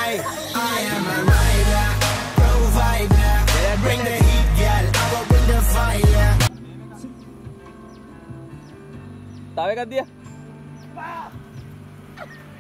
I am a rider, provider. Bring the heat, girl, I will bring the fire. तावे कर दिया